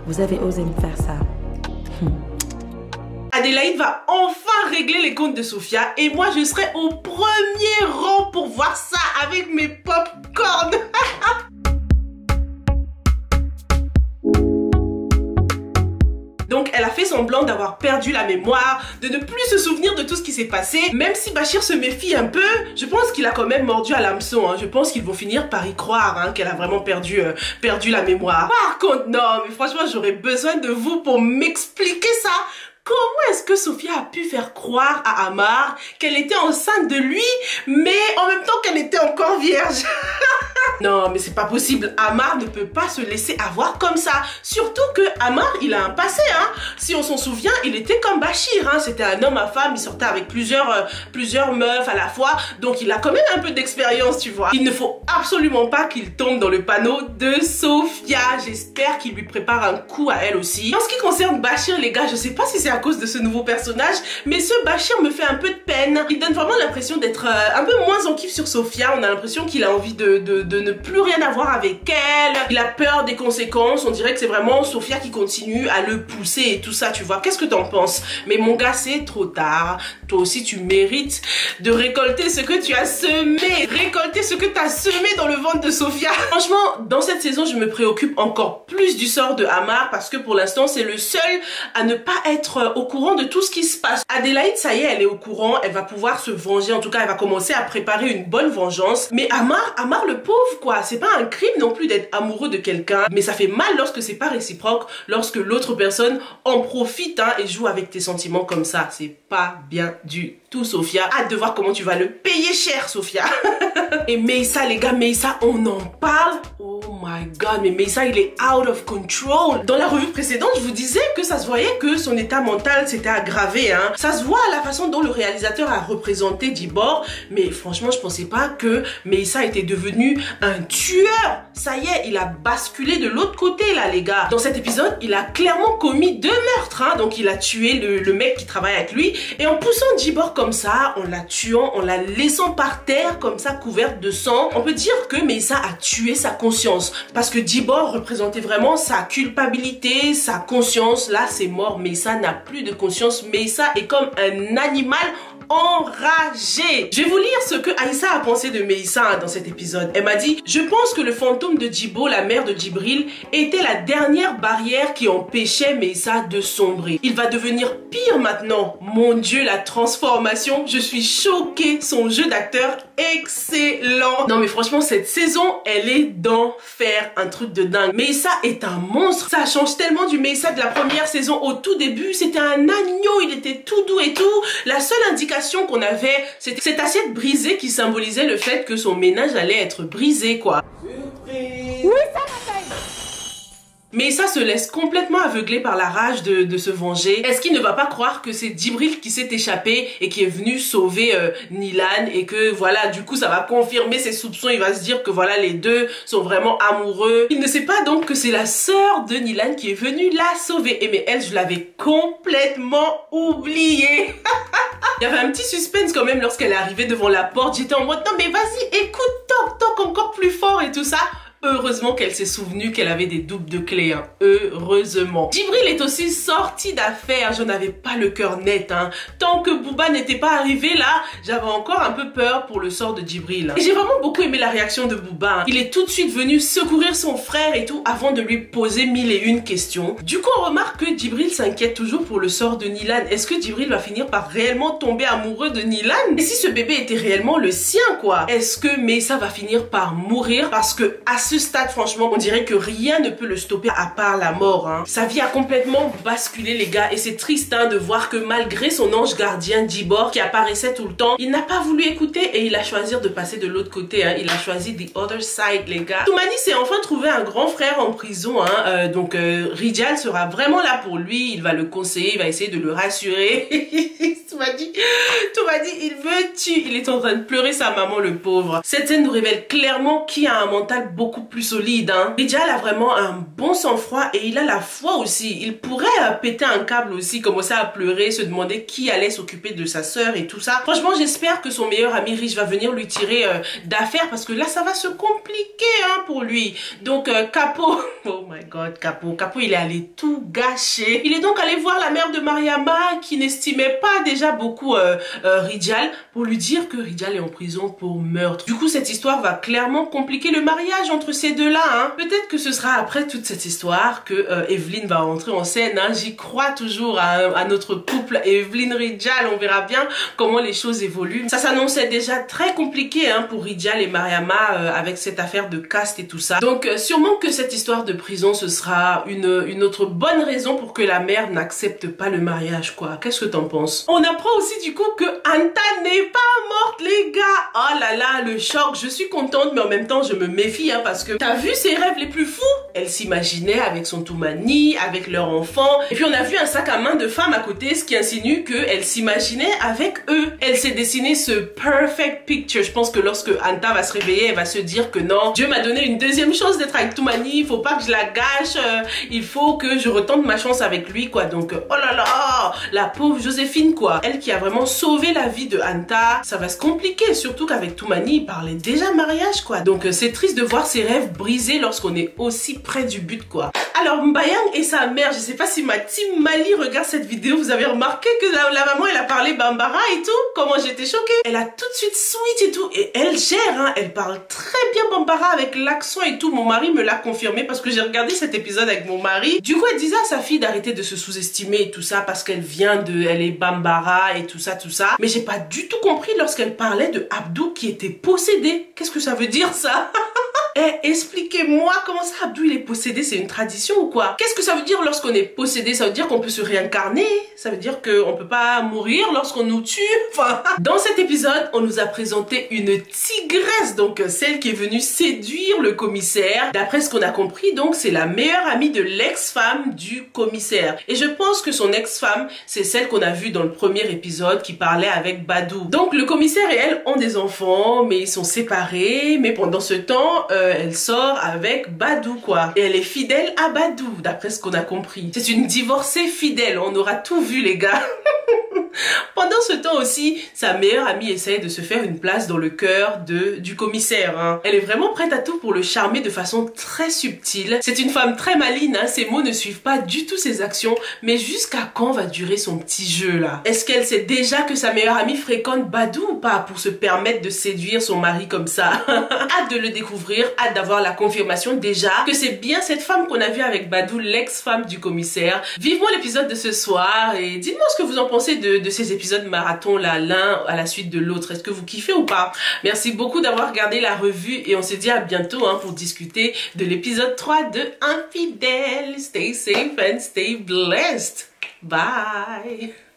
Vous avez osé me faire ça. Adélaïde va enfin régler les comptes de Sophia et moi je serai au premier rang pour voir ça avec mes pop-corn. Donc elle a fait semblant d'avoir perdu la mémoire, de ne plus se souvenir de tout ce qui s'est passé. Même si Bachir se méfie un peu, je pense qu'il a quand même mordu à l'hameçon. Hein. Je pense qu'ils vont finir par y croire hein, qu'elle a vraiment perdu la mémoire. Par contre, non, mais franchement, j'aurais besoin de vous pour m'expliquer ça. Comment est-ce que Sophia a pu faire croire à Amar qu'elle était enceinte de lui, mais en même temps qu'elle était encore vierge? Non, mais c'est pas possible. Amar ne peut pas se laisser avoir comme ça. Surtout que Amar, il a un passé, hein. Si on s'en souvient, il était comme Bachir, hein. C'était un homme à femme, il sortait avec plusieurs meufs à la fois. Donc il a quand même un peu d'expérience, tu vois. Il ne faut absolument pas qu'il tombe dans le panneau de Sophia. J'espère qu'il lui prépare un coup à elle aussi. En ce qui concerne Bachir, les gars, je sais pas si c'est à cause de ce nouveau personnage, mais ce Bachir me fait un peu de peine. Il donne vraiment l'impression d'être un peu moins en kiff sur Sophia. On a l'impression qu'il a envie de ne plus rien avoir avec elle. Il a peur des conséquences. On dirait que c'est vraiment Sophia qui continue à le pousser et tout ça, tu vois. Qu'est-ce que t'en penses? Mais mon gars, c'est trop tard. Toi aussi, tu mérites de récolter ce que tu as semé. Récolter ce que tu as semé dans le ventre de Sophia. Franchement, dans cette saison, je me préoccupe encore plus du sort de Amar parce que pour l'instant, c'est le seul à ne pas être au courant de tout ce qui se passe. Adélaïde, ça y est, elle est au courant. Elle va pouvoir se venger. En tout cas, elle va commencer à préparer une bonne vengeance. Mais Amar le pauvre, quoi. C'est pas un crime non plus d'être amoureux de quelqu'un, mais ça fait mal lorsque c'est pas réciproque, lorsque l'autre personne en profite hein, et joue avec tes sentiments comme ça. C'est pas bien du tout, Sophia. Hâte de voir comment tu vas le payer cher, Sophia. Et Meissa, les gars, Meissa, on en parle. Oh my god, mais Meissa, il est out of control. Dans la revue précédente, je vous disais que ça se voyait que son état mental s'était aggravé. Hein. Ça se voit à la façon dont le réalisateur a représenté Dibor. Mais franchement, je pensais pas que Meissa était devenu un tueur. Ça y est, il a basculé de l'autre côté, là, les gars. Dans cet épisode, il a clairement commis 2 meurtres. Hein. Donc, il a tué le mec qui travaille avec lui. Et en poussant Dibor comme ça, en la tuant, en la laissant par terre, comme ça, couverte de sang, on peut dire que Meissa a tué sa conscience. Parce que Dibor représentait vraiment sa culpabilité, sa conscience. Là, c'est mort. Meissa n'a plus de conscience. Meissa est comme un animal enragée. Je vais vous lire ce que Aïssa a pensé de Meissa hein, dans cet épisode. Elle m'a dit: je pense que le fantôme de Djibo, la mère de Djibril, était la dernière barrière qui empêchait Meissa de sombrer. Il va devenir pire maintenant. Mon Dieu, la transformation. Je suis choquée. Son jeu d'acteur excellent. Non mais franchement, cette saison, elle est d'enfer. Un truc de dingue. Meissa est un monstre. Ça change tellement du Meissa de la première saison. Au tout début, c'était un agneau. Il était tout doux et tout. La seule indication qu'on avait, c'était cette assiette brisée qui symbolisait le fait que son ménage allait être brisé, quoi. Surprise! Oui, ça m'appelle! Mais ça se laisse complètement aveugler par la rage de se venger. Est-ce qu'il ne va pas croire que c'est Djibril qui s'est échappé et qui est venu sauver Nilan et que voilà, du coup ça va confirmer ses soupçons, il va se dire que voilà, les deux sont vraiment amoureux. Il ne sait pas donc que c'est la sœur de Nilan qui est venue la sauver. Et mais elle, je l'avais complètement oubliée. Il y avait un petit suspense quand même lorsqu'elle est arrivée devant la porte. J'étais en mode non mais vas-y, écoute, toc encore plus fort et tout ça. Heureusement qu'elle s'est souvenue qu'elle avait des doubles de clés, hein. Heureusement. Djibril est aussi sorti d'affaire. Je n'avais pas le cœur net, hein. Tant que Bouba n'était pas arrivé là, j'avais encore un peu peur pour le sort de Djibril. Hein. Et j'ai vraiment beaucoup aimé la réaction de Bouba. Hein. Il est tout de suite venu secourir son frère et tout avant de lui poser 1001 questions. Du coup, on remarque que Djibril s'inquiète toujours pour le sort de Nilan. Est-ce que Djibril va finir par réellement tomber amoureux de Nilan? Et si ce bébé était réellement le sien, quoi? Est-ce que Meissa va finir par mourir? Parce que à ce stade, franchement, on dirait que rien ne peut le stopper à part la mort. Hein. Sa vie a complètement basculé, les gars, et c'est triste hein, de voir que malgré son ange gardien Dibor qui apparaissait tout le temps, il n'a pas voulu écouter et il a choisi de passer de l'autre côté. Hein. Il a choisi the other side, les gars. Toumani s'est enfin trouvé un grand frère en prison. Hein. Donc Rijal sera vraiment là pour lui. Il va le conseiller, il va essayer de le rassurer. Tout m'a dit, il me tue. Il est en train de pleurer sa maman, le pauvre. Cette scène nous révèle clairement qui a un mental beaucoup plus solide. Hein. Rijal a vraiment un bon sang-froid et il a la foi aussi. Il pourrait péter un câble aussi, commencer à pleurer, se demander qui allait s'occuper de sa sœur et tout ça. Franchement, j'espère que son meilleur ami riche va venir lui tirer d'affaire parce que là, ça va se compliquer hein, pour lui. Donc, Capo, oh my god, Capo, il est allé tout gâcher. Il est donc allé voir la mère de Mariama qui n'estimait pas déjà beaucoup Rijal pour lui dire que Rijal est en prison pour meurtre. Du coup, cette histoire va clairement compliquer le mariage entre ces deux-là. Hein. Peut-être que ce sera après toute cette histoire que Evelyn va rentrer en scène. Hein. J'y crois toujours à notre couple Evelyn-Rijal. On verra bien comment les choses évoluent. Ça s'annonçait déjà très compliqué hein, pour Rijal et Mariama avec cette affaire de caste et tout ça. Donc sûrement que cette histoire de prison, ce sera une autre bonne raison pour que la mère n'accepte pas le mariage, quoi. Qu'est-ce que t'en penses? On apprend aussi du coup que Anta n'est pas morte, les gars. Oh là là, le choc. Je suis contente, mais en même temps, je me méfie, hein, parce que t'as vu ses rêves les plus fous? Elle s'imaginait avec son Toumani, avec leur enfant. Et puis on a vu un sac à main de femme à côté, ce qui insinue qu'elle s'imaginait avec eux. Elle s'est dessinée ce perfect picture. Je pense que lorsque Anta va se réveiller, elle va se dire que non, Dieu m'a donné une deuxième chance d'être avec Toumani. Il faut pas que je la gâche. Il faut que je retente ma chance avec lui, quoi. Donc, oh là là, la pauvre Joséphine, quoi. Elle qui a vraiment sauvé la vie de Anta. Ça va se compliquer, surtout qu'avec Toumani, il parlait déjà mariage, quoi. Donc, c'est triste de voir ses rêves brisés lorsqu'on est aussi près du but, quoi. Alors, Mbayang et sa mère, je sais pas si ma team Mali regarde cette vidéo, vous avez remarqué que la maman, elle a parlé Bambara et tout. Comment j'étais choquée. Elle a tout de suite switch et tout. Et elle gère, hein. Elle parle très bien Bambara avec l'accent et tout. Mon mari me l'a confirmé parce que j'ai regardé cet épisode avec mon mari. Du coup, elle disait à sa fille d'arrêter de se sous-estimer et tout ça parce qu'elle elle est Bambara et tout ça. Mais j'ai pas du tout compris lorsqu'elle parlait de Abdou qui était possédé. Qu'est-ce que ça veut dire ça? Eh, expliquez-moi comment ça Abdou il est possédé, c'est une tradition ou quoi? Qu'est-ce que ça veut dire lorsqu'on est possédé? Ça veut dire qu'on peut se réincarner? Ça veut dire qu'on peut pas mourir lorsqu'on nous tue? Enfin, dans cet épisode, on nous a présenté une tigresse, donc celle qui est venue séduire le commissaire. D'après ce qu'on a compris, donc c'est la meilleure amie de l'ex-femme du commissaire. Et je pense que son ex-femme, c'est celle qu'on a vue dans le premier épisode qui parlait avec Badou. Donc le commissaire et elle ont des enfants, mais ils sont séparés. Mais pendant ce temps, elle sort avec Badou, quoi. Et elle est fidèle à Badou, d'après ce qu'on a compris. C'est une divorcée fidèle, on aura tout vu, les gars. Pendant ce temps aussi, sa meilleure amie essaye de se faire une place dans le cœur du commissaire. Hein. Elle est vraiment prête à tout pour le charmer de façon très subtile. C'est une femme très maligne, hein. Ses mots ne suivent pas du tout ses actions. Mais jusqu'à quand va durer son petit jeu là? Est-ce qu'elle sait déjà que sa meilleure amie fréquente Badou ou pas pour se permettre de séduire son mari comme ça? Hâte de le découvrir, hâte d'avoir la confirmation déjà que c'est bien cette femme qu'on a vue avec Badou, l'ex-femme du commissaire. Vivement l'épisode de ce soir et dites-moi ce que vous en pensez de ces épisodes marathon là, l'un à la suite de l'autre. Est-ce que vous kiffez ou pas? Merci beaucoup d'avoir regardé la revue et on se dit à bientôt hein, pour discuter de l'épisode 3 de Infidèles. Stay safe and stay blessed. Bye.